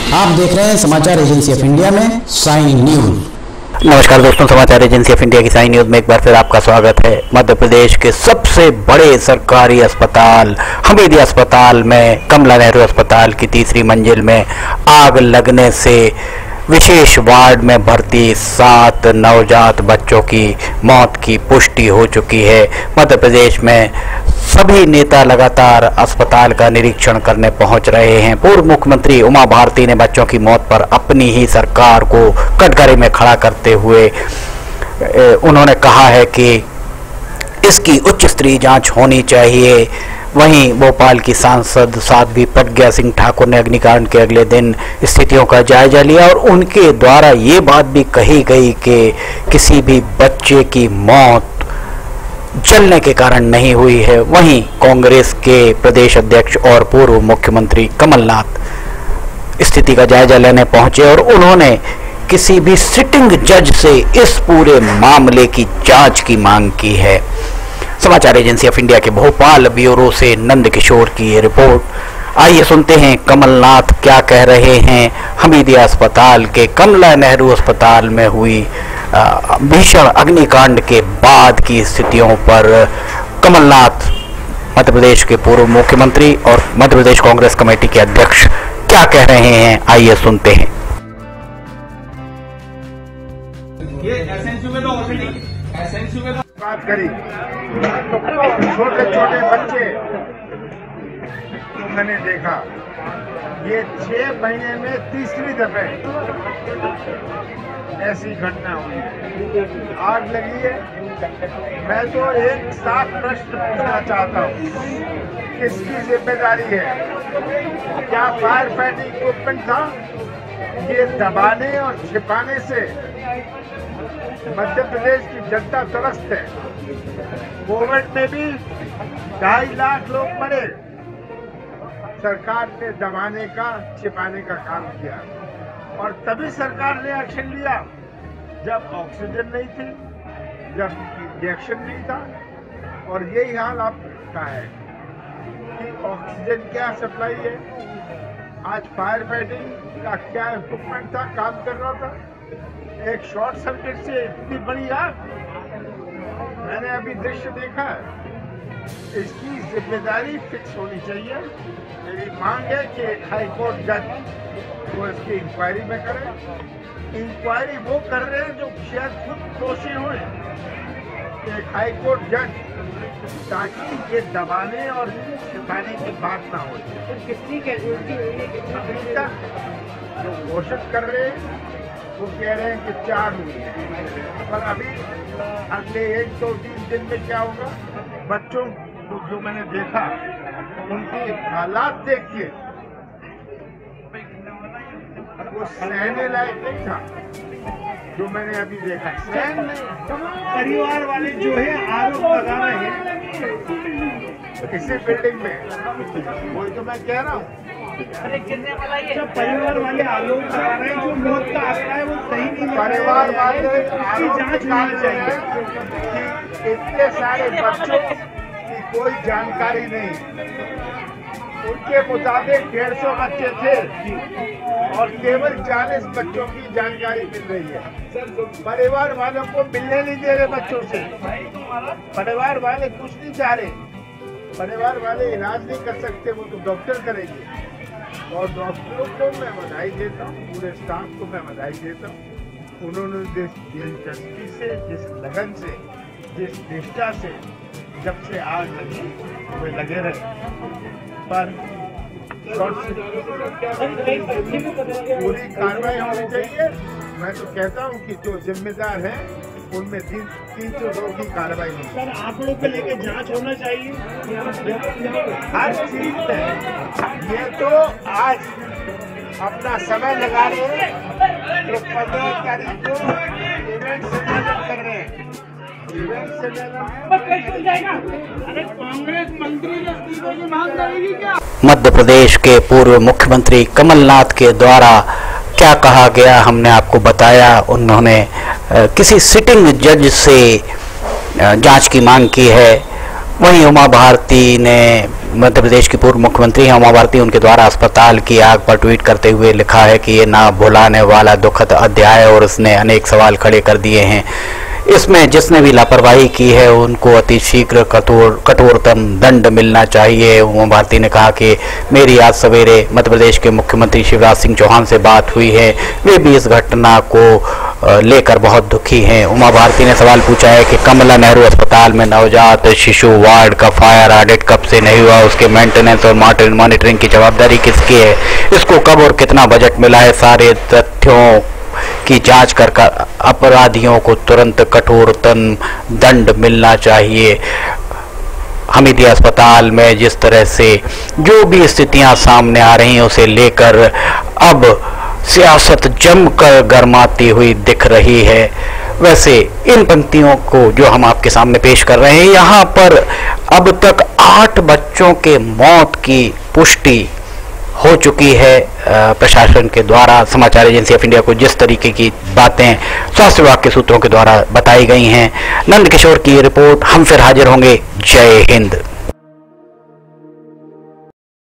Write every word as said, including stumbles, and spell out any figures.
आप देख रहे हैं समाचार एजेंसी ऑफ इंडिया में साइन न्यूज। नमस्कार दोस्तों, समाचार एजेंसी ऑफ इंडिया की साइन न्यूज में एक बार फिर आपका स्वागत है। मध्य प्रदेश के सबसे बड़े सरकारी अस्पताल हमीदी अस्पताल में कमला नेहरू अस्पताल की तीसरी मंजिल में आग लगने से विशेष वार्ड में भर्ती सात नवजात बच्चों की मौत की पुष्टि हो चुकी है। मध्य प्रदेश में सभी नेता लगातार अस्पताल का निरीक्षण करने पहुंच रहे हैं। पूर्व मुख्यमंत्री उमा भारती ने बच्चों की मौत पर अपनी ही सरकार को कटघरे में खड़ा करते हुए उन्होंने कहा है कि इसकी उच्च स्तरीय जांच होनी चाहिए। वहीं भोपाल की सांसद साध्वी प्रज्ञा सिंह ठाकुर ने अग्निकांड के अगले दिन स्थितियों का जायजा लिया और उनके द्वारा ये बात भी कही गई कि किसी भी बच्चे की मौत जलने के कारण नहीं हुई है। वहीं कांग्रेस के प्रदेश अध्यक्ष और पूर्व मुख्यमंत्री कमलनाथ स्थिति का जायजा लेने पहुंचे और उन्होंने किसी भी सिटिंग जज से इस पूरे मामले की जांच की मांग की है। समाचार एजेंसी ऑफ इंडिया के भोपाल ब्यूरो से नंद किशोर की ये रिपोर्ट। आइए सुनते हैं कमलनाथ क्या कह रहे हैं हमीदी अस्पताल के कमला नेहरू अस्पताल में हुई भीषण अग्निकांड के बाद की स्थितियों पर। कमलनाथ मध्य प्रदेश के पूर्व मुख्यमंत्री और मध्य प्रदेश कांग्रेस कमेटी के अध्यक्ष क्या कह रहे हैं, आइए सुनते हैं। ये एसएनसी में तो ऑलरेडी एसएनसी में बात करी तो छोटे छोटे बच्चे तो मैंने देखा। ये छह महीने में तीसरी दफे ऐसी घटना हुई है, आग लगी है। मैं तो एक साफ प्रश्न पूछना चाहता हूँ, किसकी जिम्मेदारी है? क्या फायर फाइटिंग इक्विपमेंट था? ये दबाने और छिपाने से मध्य प्रदेश की जनता त्रस्त है। कोविड में भी ढाई लाख लोग मरे, सरकार ने दबाने का छिपाने का काम किया और तभी सरकार ने एक्शन लिया जब ऑक्सीजन नहीं थी, जब इंजेक्शन नहीं था। और यही हाल आपका है कि ऑक्सीजन क्या सप्लाई है, आज फायर फाइटिंग का क्या इक्विपमेंट था, काम कर रहा था। एक शॉर्ट सर्किट से इतनी बड़ी आग, मैंने अभी दृश्य देखा है। इसकी जिम्मेदारी फिक्स होनी चाहिए। मेरी मांग है कि एक हाई कोर्ट जज वो इसकी इंक्वायरी में करे। इंक्वायरी वो कर रहे हैं जो शायद खुद दोषी हुए, एक हाई कोर्ट जज, ताकि ये दबाने और छिपाने की बात ना हो। कितनी कैजुअल्टी हुई है, कितनी तक जो घोषित कर रहे हैं वो कह रहे हैं कि चार हुई है, पर अभी अगले एक दो तीन दिन में क्या होगा? बच्चों को जो मैंने देखा उनकी हालात देख के वो सहने लायक नहीं था जो मैंने अभी देखा। सहन परिवार वाले जो है आरोप लगा रहे हैं इसी बिल्डिंग में, वही तो मैं कह रहा हूँ। जब परिवार वाले आरोप लगा रहे हैं, जो मौत का आंकड़ा है वो सही नहीं, परिवार वाले जांच होनी चाहिए कि इतने सारे बच्चों की कोई जानकारी नहीं। उनके मुताबिक डेढ़ सौ बच्चे थे और केवल चालीस बच्चों की जानकारी मिल रही है। परिवार वालों को मिलने नहीं दे रहे बच्चों से, परिवार वाले कुछ नहीं चाह रहे। परिवार वाले इलाज नहीं कर सकते, वो तो डॉक्टर करेंगे। और डॉक्टरों को मैं बधाई देता हूँ, पूरे स्टाफ को मैं बधाई देता हूँ। उन्होंने जिस दिलचस्पी से, जिस लगन से, जिस निष्ठा से जब से आग लगी वे लगे रहे, पर पूरी कार्रवाई होनी चाहिए। मैं तो कहता हूँ कि जो जिम्मेदार है उनमें तीन तीन सौ दो की कार्रवाई होगी। सर, आंकड़ों को लेके जांच होना चाहिए हर चीज में। ये तो आज अपना समय लगा रहे हैं, जो पंद्रह तारीख को इवेंट सम्मेलन कर रहे हैं। इवेंट सम्मेलन कांग्रेस मंत्री के इस्तीफे की मांग करेगी क्या? मध्य प्रदेश के पूर्व मुख्यमंत्री कमलनाथ के द्वारा क्या कहा गया हमने आपको बताया। उन्होंने किसी सिटिंग जज से जांच की मांग की है वहीं उमा भारती ने, मध्य प्रदेश की पूर्व मुख्यमंत्री हैं उमा भारती, उनके द्वारा अस्पताल की आग पर ट्वीट करते हुए लिखा है कि ये ना भुलाने वाला दुखद अध्याय, और उसने अनेक सवाल खड़े कर दिए हैं। इसमें जिसने भी लापरवाही की है उनको अति शीघ्र कठोर कठोरतम दंड मिलना चाहिए। उमा भारती ने कहा कि मेरी आज सवेरे मध्य प्रदेश के मुख्यमंत्री शिवराज सिंह चौहान से बात हुई है, वे भी इस घटना को लेकर बहुत दुखी हैं। उमा भारती ने सवाल पूछा है कि कमला नेहरू अस्पताल में नवजात शिशु वार्ड का फायर ऑडिट कब से नहीं हुआ, उसके मेंटेनेंस और मॉनिटरिंग की जवाबदारी किसकी है, इसको कब और कितना बजट मिला है, सारे तथ्यों की जांच कर अपराधियों को तुरंत कठोरतम दंड मिलना चाहिए। हमीदिया अस्पताल में जिस तरह से जो भी स्थितियां सामने आ रही हैं उसे लेकर अब सियासत जमकर गरमाती हुई दिख रही है। वैसे इन पंक्तियों को जो हम आपके सामने पेश कर रहे हैं, यहाँ पर अब तक आठ बच्चों के मौत की पुष्टि हो चुकी है प्रशासन के द्वारा। समाचार एजेंसी ऑफ इंडिया को जिस तरीके की बातें स्वास्थ्य विभाग के सूत्रों के द्वारा बताई गई हैं। नंद किशोर की ये रिपोर्ट, हम फिर हाजिर होंगे। जय हिंद।